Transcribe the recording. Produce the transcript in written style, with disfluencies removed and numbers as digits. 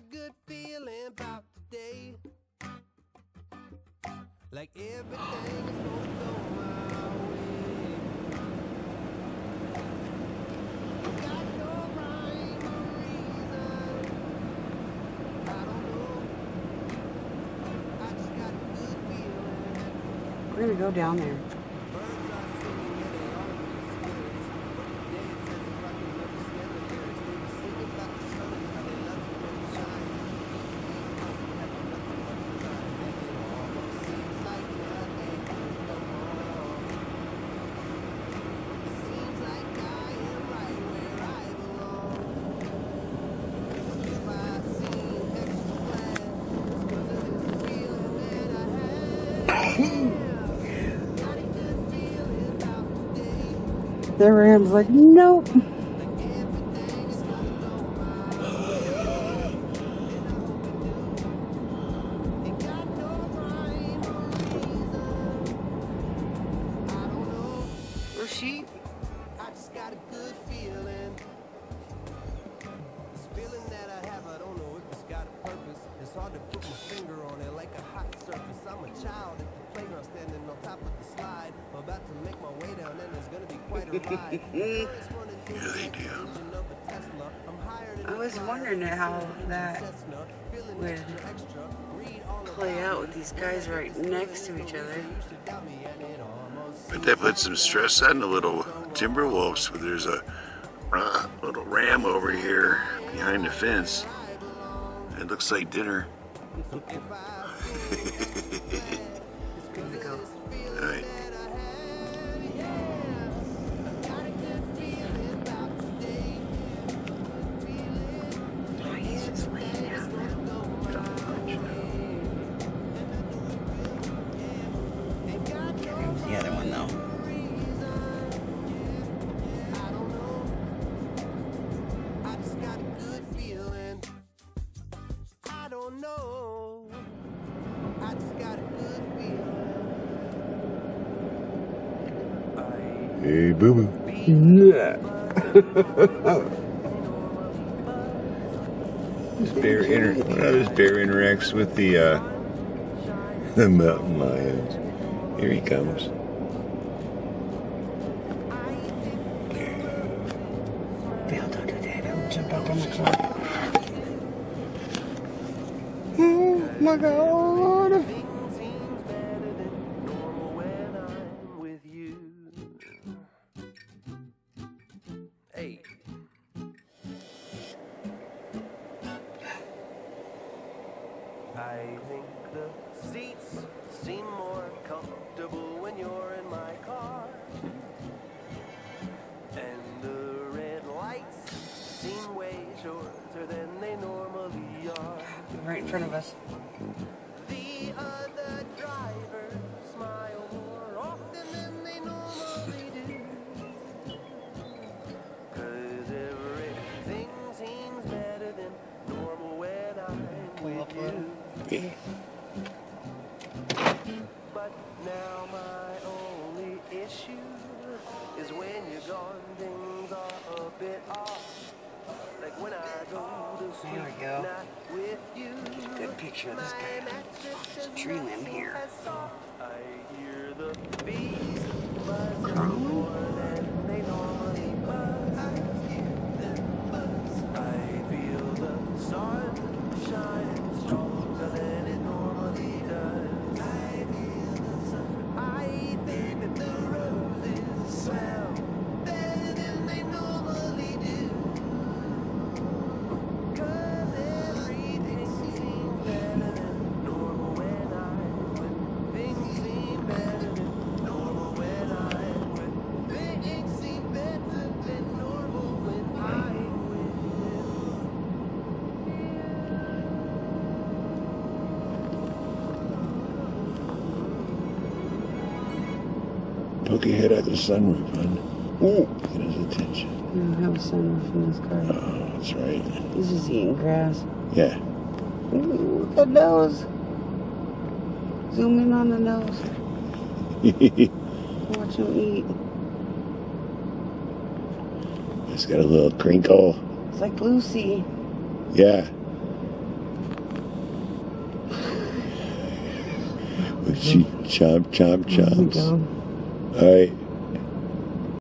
good feeling about today. Like everything is gonna go my way. Got no rhyme or reason. I don't know. I just got a good feeling. We're gonna go down there. Birds are singing and they all in spirits. But today it says if I can understand the lyrics, they were singing about the sun and how they love it when it shines. The Ram's like, nope. We're sheep. I just got a good feeling. This feeling that I have, I don't know if it's got a purpose. It's hard to put my finger on it like a hot surface. I'm a child at the playground standing on top of the slide. I'm about to make my way down and there's gonna be quite a ride. Yeah, they do. I was wondering how that would play out with these guys right next to each other. But that put some stress on the little timber wolves. But there's a little ram over here behind the fence. It looks like dinner. Alright. Oh, he's just laying down there. Here comes the other one, though. I just got a good feeling. I don't know. I just got a good feeling. Hey, boo boo. Yeah. This bear interacts with the mountain lions. Here he comes. Bill, don't do that. I'll jump up on the clock. Oh my God. I think the seats seem more comfortable when you're in my car. And the red lights seem way shorter than they normally are. Right in front of us. The other drivers smile more often than they normally do. 'Cause everything seems better than normal when I'm with you. Yeah. But now my only issue is when you're gone, things are a bit off. Like when I go to sleep, There we go. not with you. Good picture of this guy. There's a tree limb here. I hear the bees buzzing Crawling? more than they normally buzz. I hear them buzz. I feel the sun shining stronger than it normally does. I feel the sun. I think that the roses smell better than they normally do. 'Cause everything seems better than normal when I'm with. Things seem better than normal when I'm with. Things seem better than normal when I'm with Poke your head out the sunroof, hon. Ooh, get his attention. We don't have a sunroof in this car. Oh, that's right. He's just eating grass. Yeah. Ooh, look at the nose. Zoom in on the nose. Watch him eat. It's got a little crinkle. It's like Lucy. Yeah. She chomp, chomp, chomps. All right.